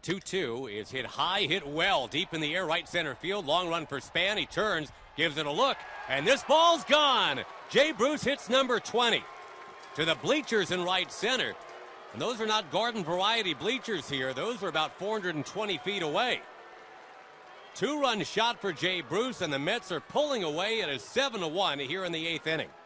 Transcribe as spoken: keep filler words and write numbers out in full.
two two is hit high, hit well, deep in the air, right center field. Long run for Span. He turns, gives it a look, and this ball's gone. Jay Bruce hits number twenty to the bleachers in right center. And those are not garden variety bleachers here. Those are about four hundred twenty feet away. Two-run shot for Jay Bruce, and the Mets are pulling away at a seven to one here in the eighth inning.